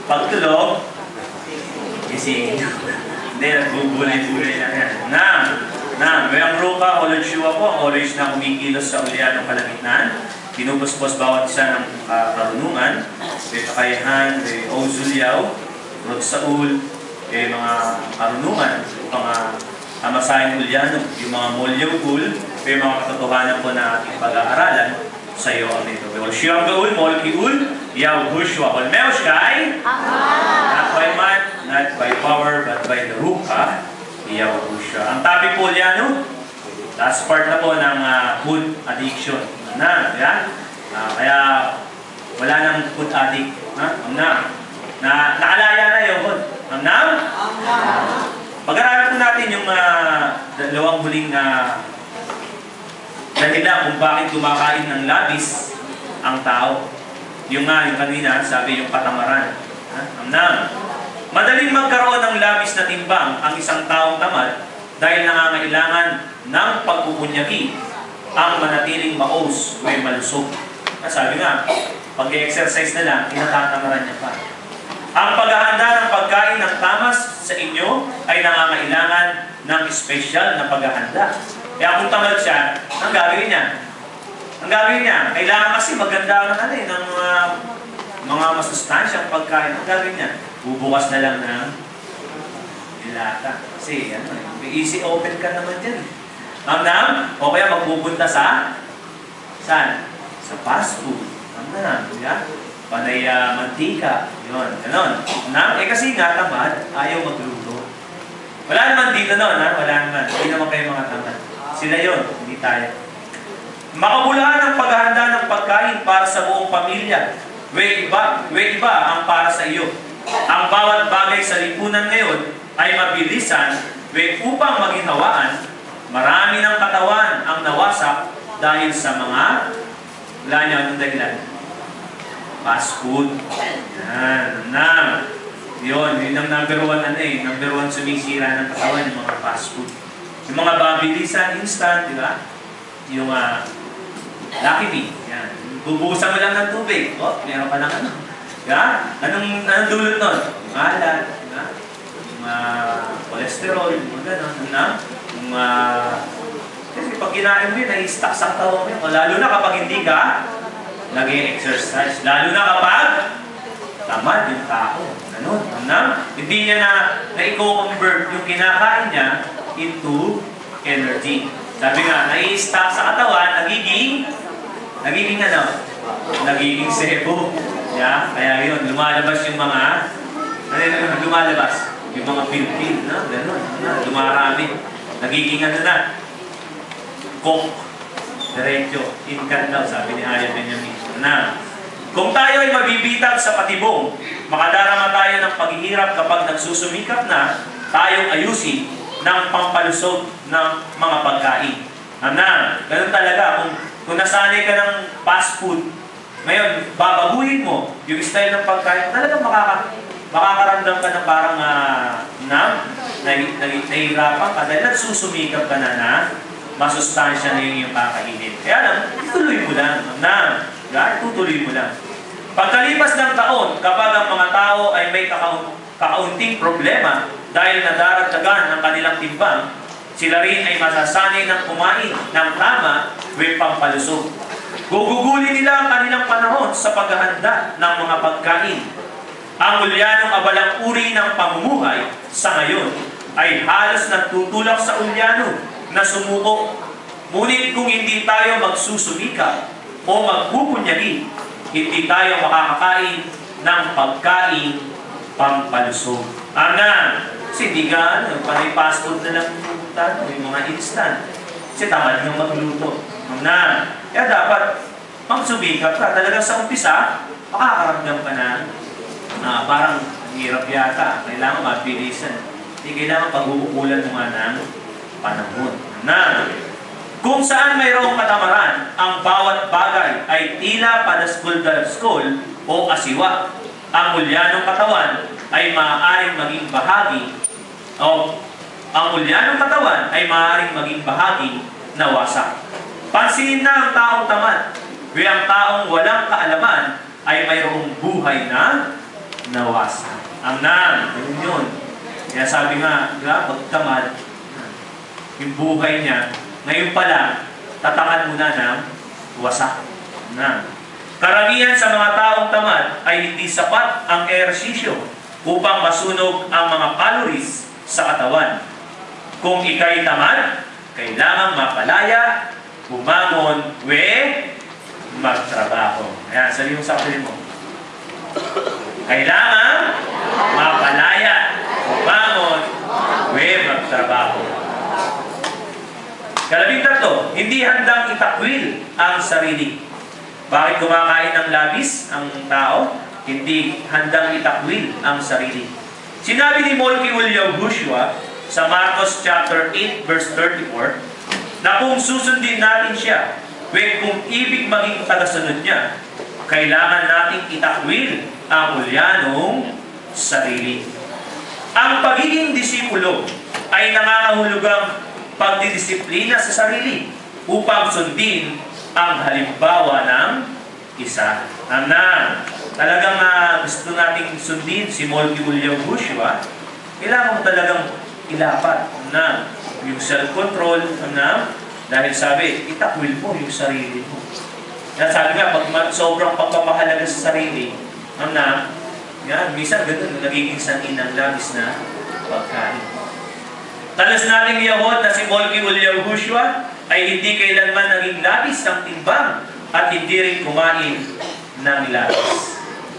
Pagtulog, gising. Hindi, nagbubulay-bulay lang yan. Mayang ruka, olodshuwa po, ang orange na kumikilos sa ulya ng kalagitnaan. Pinupuspos bawat isa ng karunungan. May kakayahan, may ozulyaw, rot sa ul, may mga karunungan, mga amasahin ulyano, yung mga molyaw ul, may mga katotohanan po na ating pag-aaralan sa iyo ang ito. Siyang gaul, molki ul, yaw hushwa, olmeos kay, not by might, not by power, but by the ruka, yaw hushwa. Ang topic po ulyano, last part na po ng food addiction. Yan? Kaya wala nang food addict. Nakalaya na yung food. Pag-aralan po natin yung dalawang huling dahilan kung bakit kumakain ng labis ang tao. Yung kanina, sabi yung katamaran. Madaling magkaroon ng labis na timbang ang isang taong tamad dahil nangangailangan ng pagpupunyagi ang manatiling maos o malusog. Sabi nga, pag-exercise na lang, inatatamaran niya pa. Ang paghahanda ng pagkain ng tamas sa inyo ay nangangailangan ng espesyal na paghahanda. Kaya kung tamad siya, ang gagawin niya? Kailangan kasi maganda ng mga masustansyang pagkain. Ang gagawin niya? Bubukas na lang ng dilata. Kasi may easy open ka naman dyan. O kaya magpupunta saan? Sa fast food. Panay mantika. Yun, ganon. Kasi nga tamad, ayaw magluto. Wala naman dito wala naman. Hindi naman kayo mga tamad. Sila yun, hindi tayo. Makabuluhan ang paghahanda ng pagkain para sa buong pamilya. Way iba ang para sa iyo. Ang bawat bagay sa lipunan ngayon ay mabilisan, upang maginhawaan. Marami ng katawan ang nawasak dahil sa mga wala niya anong dahilan. Fast food. Yun ang number one sumisira ng katawan, yung mga fast food. Yung mga mabilisan, instant, di ba? Yung Lucky Me. Yan. Bubuhusan mo lang ng tubig. Meron pa lang Anong dulot nun? Malat, cholesterol, gano'n. Kasi pag kinain mo yun, nai-stuck sa katawan mo yun. Lalo na kapag hindi ka nag-exercise. Lalo na kapag tamad yung tao. Hindi niya na-i-convert yung kinakain niya into energy. Sabi nga, nai-stuck sa katawan, nagiging sebo. Kaya yun, lumalabas yung mga yung mga pil-pil, gano'n, lumarami. Nagiging coke, diretso, inkan daw, sabi ni Aya Benjamin. Kung tayo ay mabibitag sa patibong, makadarama tayo ng paghihirap kapag nagsusumikap na tayong ayusin ng pampalusog ng mga pagkain. Ganun talaga, kung nasanay ka ng fast food, ngayon, babaguhin mo yung style ng pagkain, talagang makakaramdam ka ng parang nahihirapan ka dahil nagsusumikap ka na masustansya na yung kakainin. Kaya lang, ituloy mo lang. Tutuloy mo lang. Pagkalipas ng taon, kapag ang mga tao ay may kakaunting problema dahil nadaragdagan ang kanilang timbang, sila rin ay masasanay ng kumain ng tama with pampalusog. Gugugulin nila ang kanilang panahon sa paghahanda ng mga pagkain. Ang ulyanong abalang uri ng pamumuhay sa ngayon ay halos nagtutulak sa ulyano na sumuko. Ngunit kung hindi tayo magsusumika o magpupunyagi, hindi tayo makakakain ng pagkain pampalusog. Kasi hindi ka, panay fast food na lang yung mga instant. Kasi tamad nang magluto. Kaya dapat magsumikap ka. Talagang sa umpisa, makakaramdam ka na parang hirap yata. Kailangan mabilisan. Hindi kailangan pag-uukulan mo ng panahon. Kung saan mayroong katamaran, ang bawat bagay ay tila padaskul-daskul o asiwa. Ang ulyanong katawan ay maaaring maging bahagi na wasak. Pansinin na ang taong tamad, ang taong walang kaalaman ay mayroong buhay na nawasan. Amnan, ganun yun. Kaya sabi nga, pagtamad, yung buhay niya, ngayon pala, tatangan muna ng wasak. Amnan. Karamihan sa mga taong tamad ay hindi sapat ang ehersisyo upang masunog ang mga calories sa katawan. Kung ikay tamad, kailangang mapalaya, bumangon, magtrabaho. Ayan, sabi mo sa kapatid mo. Kailangan mapalaya, bumangon, magtrabaho. Kalabing-tatlo, hindi handang itakwil ang sarili. Bakit kumakain ng labis ang tao? Hindi handang itakwil ang sarili. Sinabi ni Moltke William Joshua sa Marcos chapter 8 verse 34 na kung susundin natin siya, kung ibig maging tagasunod niya, kailangan nating itakwil ang ulyanong sarili. Ang pagiging disipulo ay nangangahulugang pagdidisiplina sa sarili upang sundin ang halimbawa ng isa. Na talagang gusto nating sundin si Moltke William Joshua, kailangan mo talagang ilapat na yung self-control dahil sabi, itakwil mo yung sarili mo. Kaya sabi nga, pag sobrang pagpapahalaga sa sarili, minsan ganun, nagiging sanhin ng labis na pagkain. Talas nating yahon na si Moltke William Joshua ay hindi kailanman naging labis ng timbang at hindi rin kumain ng labis.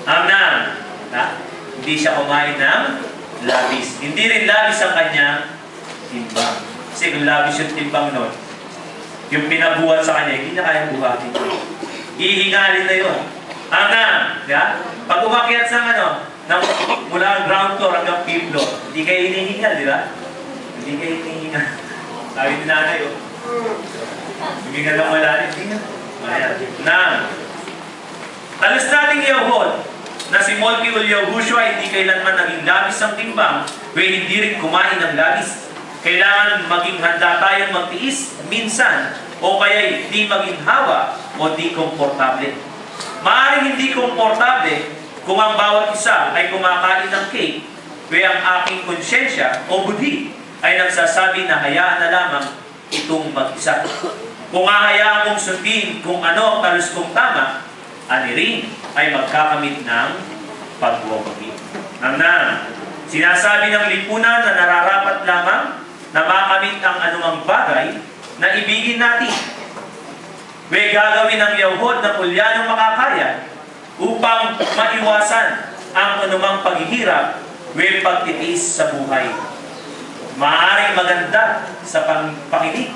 Hindi siya kumain ng labis. Hindi rin labis ang kanyang timbang. Kasi kung labis yung timbang nun, yung pinabuhat sa kanya, hindi niya kayang buhatin. Ihingalin na yun. Pag umakyat sa mula ang ground floor hanggang fifth floor, hindi kayo hinihingal, di ba? Hindi kayo hinihingal. Sabi ni nanay, humingal lang malalim. Hindi nga. Talas nating iyahon na si Moltke William Joshua hindi kailanman naging labis ang timbang, hindi rin kumain ng labis. Kailangan maging handa tayong magtiis minsan o kaya hindi maging hawa o di komportable. Maaaring hindi komportable kung ang bawat isa ay kumakain ng cake, ang aking konsyensya o budhi ay nagsasabi na hayaan na lamang itong mag-isa. Kung hahayaan kong sundin kung ano ang talus kong tama, ani rin ay magkakamit ng pagwawagi. Sinasabi ng lipunan na nararapat lamang na makamit ang anumang bagay na ibigin natin. Gagawin ang yawhod ng ulyanong makakaya upang maiwasan ang anumang paghihirap pagtitiis sa buhay. Maaaring maganda sa pakinig.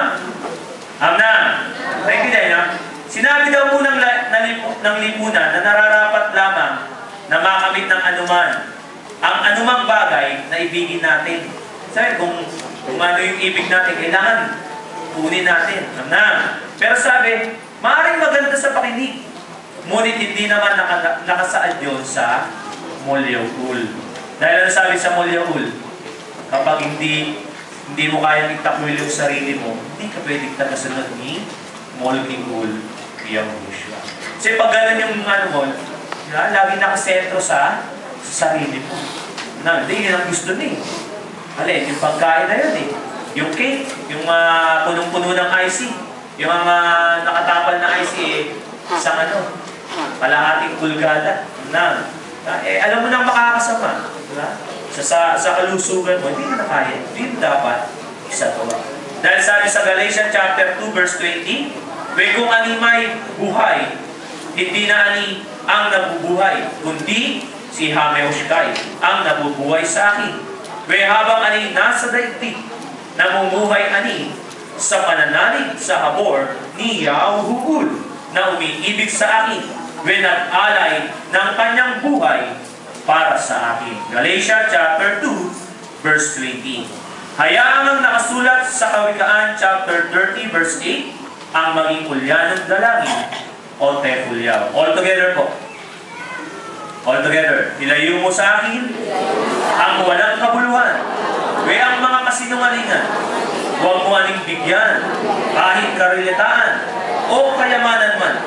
Sinabi daw po ng lipunan na nararapat lamang na makamit ng ang anumang bagay na ibigin natin. Sabi, kung ano yung ibig natin, kailangan kunin natin. Pero sabi, maaaring maganda sa pakinig. Ngunit hindi naman nakasaad yun sa Molyaul. Dahil sabi sa Molyaul, kapag hindi mo kayang itakwil yung sarili mo, hindi ka pwedeng tagasunod ni Moltke William Joshua. Kasi pag ganun yung lagi nakasentro sa sarili mo. Hindi, yun ang gusto niya. Yung pagkain na yun Yung cake, yung punong-puno ng IC, yung nakatapal na IC, isang kalahating pulgada. Alam mo nang makakasama. Sa kalusugan mo, hindi mo na kaya. Hindi mo dapat isagawa. Dahil sabi sa Galatians chapter 2 verse 20, kung ani may buhay, hindi na ani ang nabubuhay, kundi si Hameoshkai ang nabubuhay sa akin. Habang ani nasa daigdig, namumuhay ani sa pananalig sa habor ni Yahuhul na umiibig sa akin, nag-alay ng kanyang buhay para sa akin. Galatians chapter 2 verse 20. Hayaan ang nakasulat sa Kawikaan chapter 30 verse 8 ang maging ulyanong dalangin o tefulyaw. All together po. All together. Ilayo mo sa akin ang walang kabuluhan. Ang mga kasinungalingan. Huwag mo aning bigyan kahit karilitaan o kayamanan man.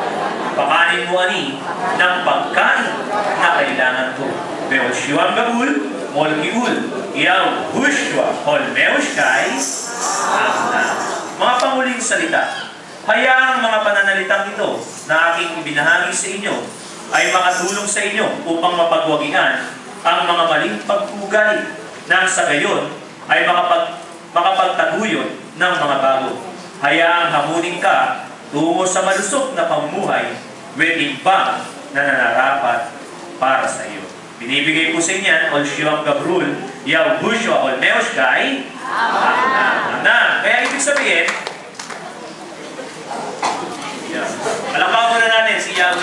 pakanin mo ani ng pagkain na kailangan ko. Beoshua Gabul, Molkiul, Yaw, Hushua, Holmeushkai, Amna. Mga panguling salita, hayaang mga pananalitang ito na aking ibinahagi sa inyo ay makatulong sa inyo upang mapagwagian ang mga maling pag-ugali nang sa gayon ay makapagtaguyod ng mga bago. Hayaang hamunin ka tungo sa malusog na pamumuhay with iba na nanarapat para sa iyo. Binibigay po sa inyo, Olshiwang Gabrul, Yaw, Hushua, Olmeushkai, Amna. Kaya ibig sabihin, palakpakan muna natin si Yaw.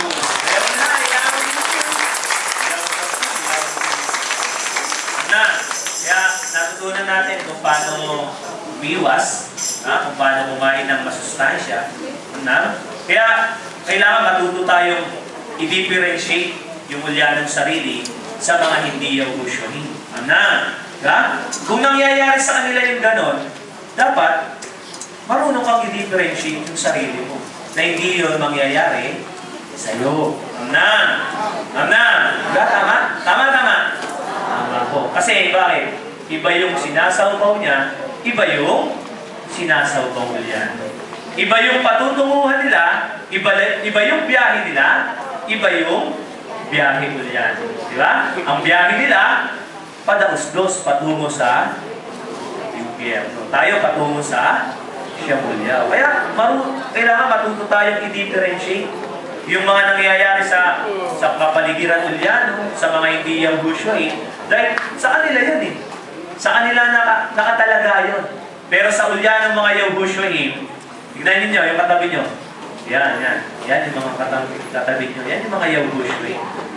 Amna. Kaya natutunan natin kung paano umiwas, kung paano kumain ng masustansya. Amna. Kaya kailangan matuto tayong i-differentiate yung ulyanong sarili sa mga hindi Yaw Hushua. Amna. Kung nangyayari sa kanila yung ganon, dapat marunong kang i-differentiate yung sarili mo na hindi yun mangyayari sa'yo. Amna. Amna. Tama? Tama. Tama po. Kasi bakit? Iba yung sinasawbaw niya, iba yung sinasawbaw niya. Iba yung patutunguhan nila, iba yung biyahe nila, iba yung biyahe ulyan. Di ba? Ang biyahe nila, padausdos, patungo sa impyerno. Tayo patungo sa Siyamulyaw. Kaya kailangan matuto tayong i-differentiate yung mga nangyayari sa kapaligiran ulyano, sa mga hindi Yaw Hushua. Dahil sa kanila yun eh. Sa kanila nakatalaga yun. Pero sa ulyanong mga Yaw Hushua, tignan ninyo yung katabi nyo. Yan yung mga katabi nyo. Yan yung mga Yaw Hushua.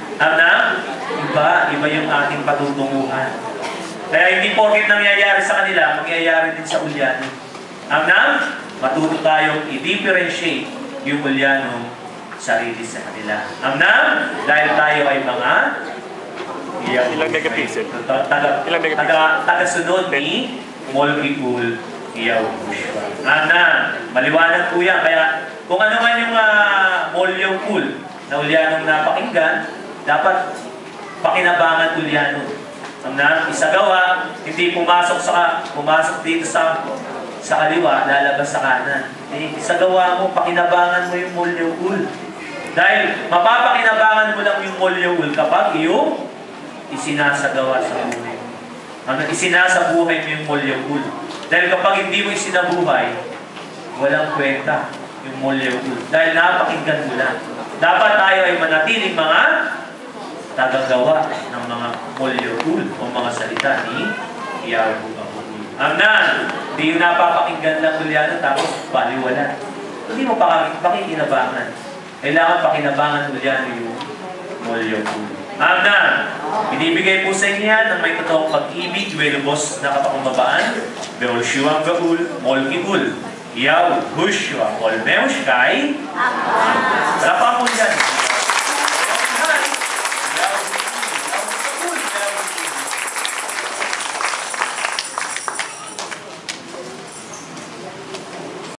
Iba yung ating patutunguhan. Kaya hindi porket nangyayari sa kanila, mangyayari din sa ulyano. Matuto tayong i-differentiate yung ulyanong sarili sa kanila. Dahil tayo ay mga ilang megapixel? Tagasunod ni Molkiul Yaw Hushua. Maliwanag po yan. Kaya kung ano man yung Molkiul na ulyanong napakinggan, dapat pakinabangan ulyano. Isagawa, hindi pumasok dito sa kaliwa, lalabas sa kanan. Isagawa mo, pakinabangan mo yung Molkiul. Dahil mapapakinabangan mo lang yung Molkiul kapag yung isinasagawa sa buhay mo. Isinasabuhay mo yung Molkiul. Dahil kapag hindi mo isinabuhay, walang kwenta yung Molkiul. Dahil napakinggan mo lang. Dapat tayo ay manatiling mga tagagawa ng mga Molkiul o mga salita ni Yahweh. Hindi yung napapakinggan lang ulyano tapos baliwala. Hindi mo pakikinabangan. Kailangan pakinabangan ulyano yung Molkiul. Binibigay po sa inyo yan ng may totoong pag-ibig, lubos na kapakumbabaan. Beoshua Gabul, Molkiul, Yaw Hushua, Holmeushkai. Tara pa po yan.